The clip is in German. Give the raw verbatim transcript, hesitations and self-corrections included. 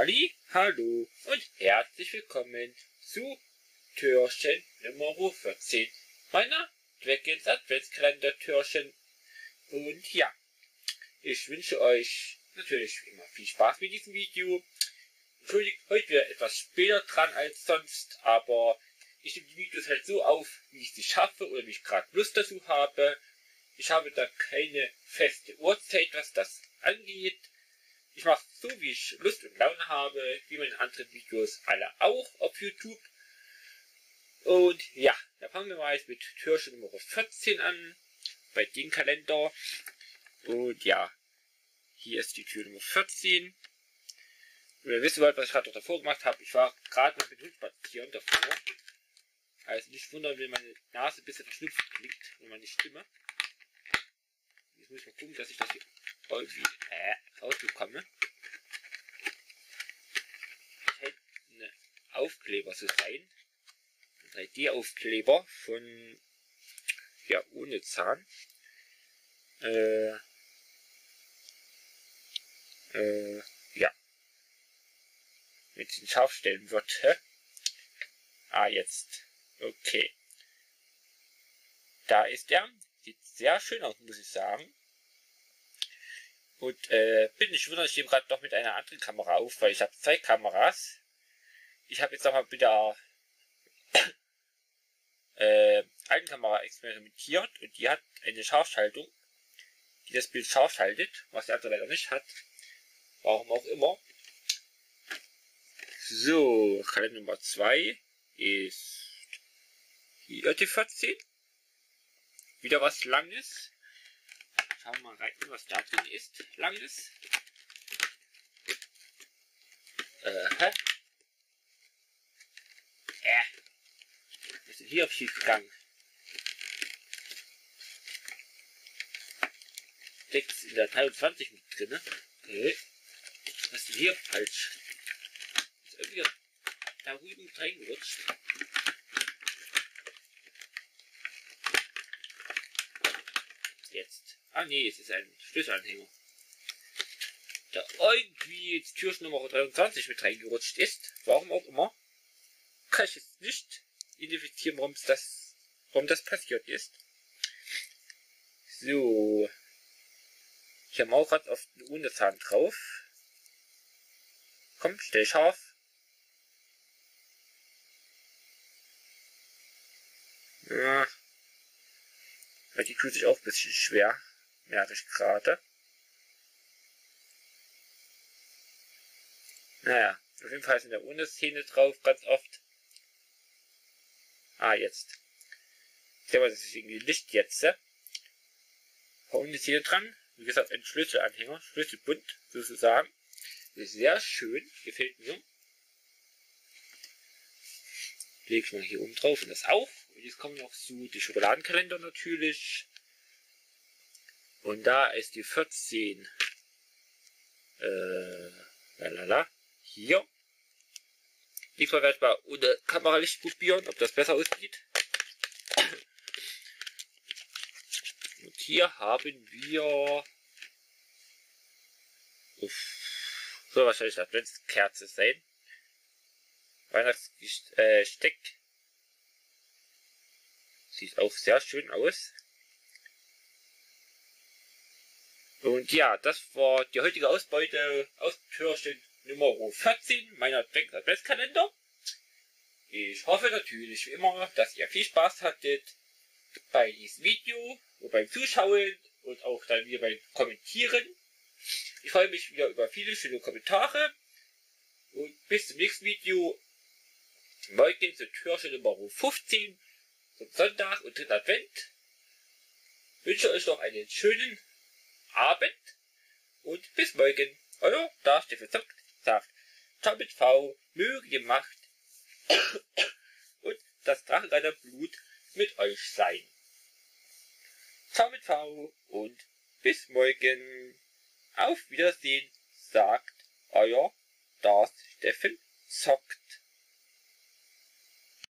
Halli, hallo und herzlich willkommen zu Türchen Nummer vierzehn meiner Dragons Adventskalender Türchen. Und ja, ich wünsche euch natürlich wie immer viel Spaß mit diesem Video. Entschuldigt, heute wieder etwas später dran als sonst, aber ich nehme die Videos halt so auf, wie ich sie schaffe oder wie ich gerade Lust dazu habe. Ich habe da keine feste Uhrzeit, was das angeht. Ich mache es so, wie ich Lust und Laune habe, wie meine anderen Videos alle auch auf YouTube. Und ja, da fangen wir mal jetzt mit Türchen Nummer vierzehn an, bei dem Kalender. Und ja, hier ist die Tür Nummer vierzehn. Und ihr wisst überhaupt, was ich gerade davor gemacht habe. Ich war gerade noch mit dem Hund spazieren davor. Also nicht wundern, wenn meine Nase ein bisschen verschnupft klingt und meine Stimme. Jetzt muss ich mal gucken, dass ich das hier irgendwie äh, rausbekomme. Das scheint ein Aufkleber zu sein. Ein drei D Aufkleber von, ja, ohne Zahn. Äh, äh, ja. Wenn ich ihn scharf stellen würde. Ah, jetzt. Okay. Da ist er. Sieht sehr schön aus, muss ich sagen. Und äh, bin nicht wundern, ich nehme gerade noch mit einer anderen Kamera auf, weil ich habe zwei Kameras. Ich habe jetzt nochmal mit der äh, alten Kamera experimentiert und die hat eine Scharfschaltung, die das Bild scharf schaltet, was die andere leider nicht hat. Warum auch immer. So, Kalender Nummer zwei ist hier die vierzehn. Wieder was Langes. Schauen wir mal rein, was da drin ist. Langes. Äh, hä? Äh. Was ist denn hier auf schief gegangen? Text in der dreiundzwanzig mit drin. Okay. Was ist denn hier falsch? Ist irgendwie da rüben reingerutscht. Jetzt. Ah nee, es ist ein Schlüsselanhänger. Da irgendwie jetzt Türchen Nummer dreiundzwanzig mit reingerutscht ist. Warum auch immer. Kann ich jetzt nicht identifizieren, warum das, warum das passiert ist. So. Ich habe auch gerade auf den ohne Zahn drauf. Komm, stell scharf. Ja. Weil die tut sich auch ein bisschen schwer, merke ich gerade. Naja, auf jeden Fall sind da ohne Szene drauf, ganz oft. Ah, jetzt. Ich glaube, das ist irgendwie Licht jetzt. Ohne Szene dran. Wie gesagt, ein Schlüsselanhänger, Schlüsselbund sozusagen. Das ist sehr schön, gefällt mir. Lege ich mal hier oben drauf und das auch. Und jetzt kommen noch so die Schokoladenkalender natürlich. Und da ist die vierzehn. Äh, lalala. Hier. Diesmal werde ich mal ohne Kameralicht probieren, ob das besser aussieht. Und hier haben wir. Uff, soll wahrscheinlich eine Adventskerze sein. Weihnachtsgesteck. Sieht auch sehr schön aus. Und ja, das war die heutige Ausbeute aus Türchen Nummer vierzehn meiner Adventskalender. Ich hoffe natürlich wie immer, dass ihr viel Spaß hattet bei diesem Video und beim Zuschauen und auch dann wieder beim Kommentieren. Ich freue mich wieder über viele schöne Kommentare und bis zum nächsten Video. Morgen zur Türchen Nummer fünfzehn zum Sonntag und dritten Advent. Ich wünsche euch noch einen schönen Abend und bis morgen. Euer Da Steffen Zockt sagt Ciao mit V, möge die Macht und das Drachenreiter Blut mit euch sein. Ciao mit V und bis morgen. Auf Wiedersehen, sagt euer Da Steffen Zockt.